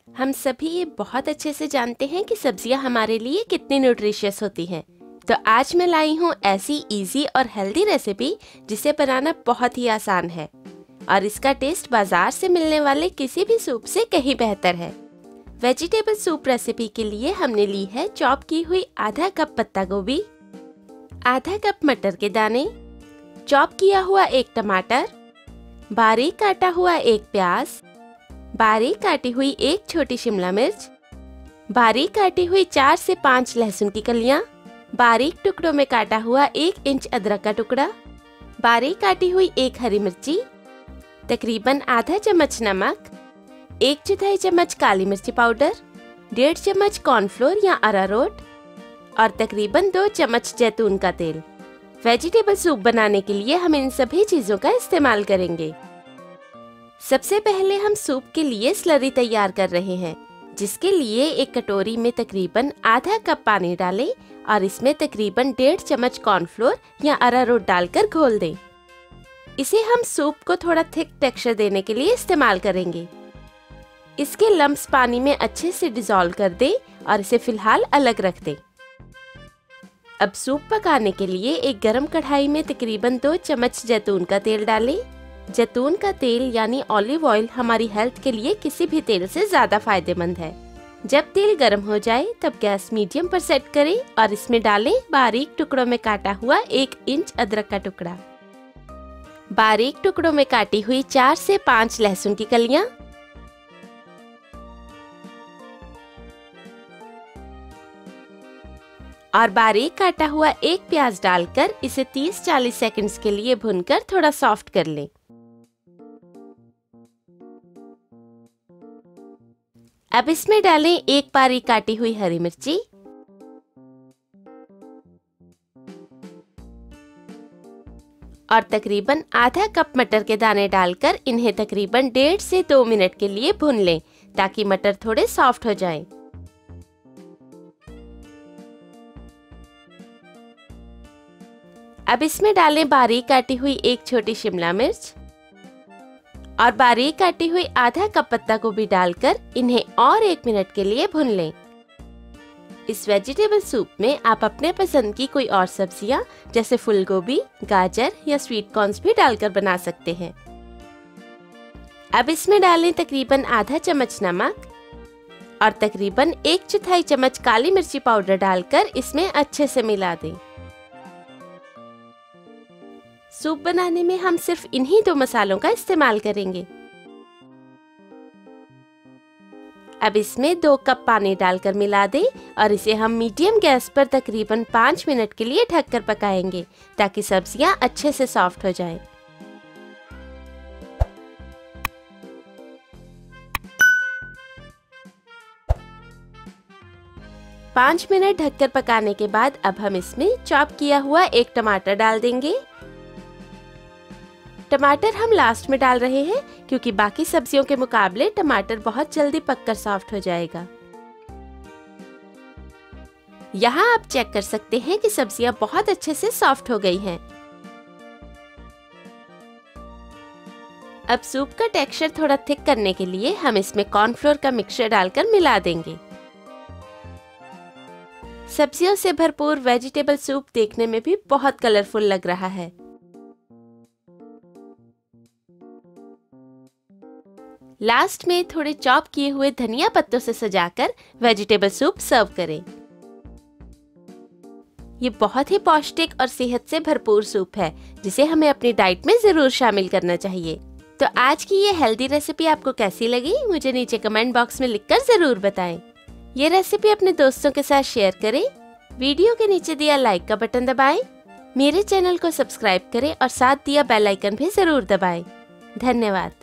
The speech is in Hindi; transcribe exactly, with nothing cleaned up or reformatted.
हम सभी ये बहुत अच्छे से जानते हैं कि सब्जियां हमारे लिए कितनी न्यूट्रिशियस होती हैं। तो आज मैं लाई हूँ ऐसी इजी और हेल्दी रेसिपी जिसे बनाना बहुत ही आसान है और इसका टेस्ट बाजार से मिलने वाले किसी भी सूप से कहीं बेहतर है। वेजिटेबल सूप रेसिपी के लिए हमने ली है चॉप की हुई आधा कप पत्ता गोभी, आधा कप मटर के दाने, चॉप किया हुआ एक टमाटर, बारीक काटा हुआ एक प्याज, बारीक काटी हुई एक छोटी शिमला मिर्च, बारीक काटी हुई चार से पाँच लहसुन की कलियां, बारीक टुकड़ों में काटा हुआ एक इंच अदरक का टुकड़ा, बारीक काटी हुई एक हरी मिर्ची, तकरीबन आधा चम्मच नमक, एक चौथाई चम्मच काली मिर्ची पाउडर, डेढ़ चम्मच कॉर्नफ्लोर या अरारोट और तकरीबन दो चम्मच जैतून का तेल। वेजिटेबल सूप बनाने के लिए हम इन सभी चीजों का इस्तेमाल करेंगे। सबसे पहले हम सूप के लिए स्लरी तैयार कर रहे हैं, जिसके लिए एक कटोरी में तकरीबन आधा कप पानी डालें और इसमें तकरीबन डेढ़ चम्मच कॉर्नफ्लोर या अरारोट डालकर घोल दें। इसे हम सूप को थोड़ा थिक टेक्सचर देने के लिए इस्तेमाल करेंगे। इसके लम्प्स पानी में अच्छे से डिसॉल्व कर दें और इसे फिलहाल अलग रख दें। अब सूप पकाने के लिए एक गरम कढ़ाई में तकरीबन दो चम्मच जैतून का तेल डालें। जैतून का तेल यानी ऑलिव ऑयल हमारी हेल्थ के लिए किसी भी तेल से ज्यादा फायदेमंद है। जब तेल गर्म हो जाए तब गैस मीडियम पर सेट करें और इसमें डालें बारीक टुकड़ों में काटा हुआ एक इंच अदरक का टुकड़ा, बारीक टुकड़ों में काटी हुई चार से पाँच लहसुन की कलियां, और बारीक काटा हुआ एक प्याज डालकर इसे तीस से चालीस सेकंड्स के लिए भूनकर थोड़ा सॉफ्ट कर लें। अब इसमें डालें एक बारीक काटी हुई हरी मिर्ची, और तकरीबन आधा कप मटर के दाने डालकर इन्हें तकरीबन डेढ़ से दो मिनट के लिए भून लें ताकि मटर थोड़े सॉफ्ट हो जाएं। अब इसमें डालें बारीक काटी हुई एक छोटी शिमला मिर्च और बारीक काटी हुई आधा कप पत्ता गोभी डालकर इन्हें और एक मिनट के लिए भून लें। इस वेजिटेबल सूप में आप अपने पसंद की कोई और सब्जियां जैसे फूल गोभी, गाजर या स्वीट कॉर्न्स भी डालकर बना सकते हैं। अब इसमें डालें तकरीबन आधा चम्मच नमक और तकरीबन एक चौथाई चम्मच काली मिर्ची पाउडर डालकर इसमें अच्छे से मिला दें। सूप बनाने में हम सिर्फ इन्हीं दो मसालों का इस्तेमाल करेंगे। अब इसमें दो कप पानी डालकर मिला दें और इसे हम मीडियम गैस पर तकरीबन पाँच मिनट के लिए ढककर पकाएंगे ताकि सब्जियां अच्छे से सॉफ्ट हो जाएं। पाँच मिनट ढककर पकाने के बाद अब हम इसमें चॉप किया हुआ एक टमाटर डाल देंगे। टमाटर हम लास्ट में डाल रहे हैं क्योंकि बाकी सब्जियों के मुकाबले टमाटर बहुत जल्दी पककर सॉफ्ट हो जाएगा। यहाँ आप चेक कर सकते हैं कि सब्जियां बहुत अच्छे से सॉफ्ट हो गई हैं। अब सूप का टेक्सचर थोड़ा थिक करने के लिए हम इसमें कॉर्नफ्लोर का मिक्सचर डालकर मिला देंगे। सब्जियों से भरपूर वेजिटेबल सूप देखने में भी बहुत कलरफुल लग रहा है। लास्ट में थोड़े चॉप किए हुए धनिया पत्तों से सजाकर वेजिटेबल सूप सर्व करें। ये बहुत ही पौष्टिक और सेहत से भरपूर सूप है जिसे हमें अपनी डाइट में जरूर शामिल करना चाहिए। तो आज की ये हेल्दी रेसिपी आपको कैसी लगी मुझे नीचे कमेंट बॉक्स में लिखकर जरूर बताएं। ये रेसिपी अपने दोस्तों के साथ शेयर करें। वीडियो के नीचे दिया लाइक का बटन दबाएं। मेरे चैनल को सब्सक्राइब करें और साथ दिया बेल आइकन भी जरूर दबाएं। धन्यवाद।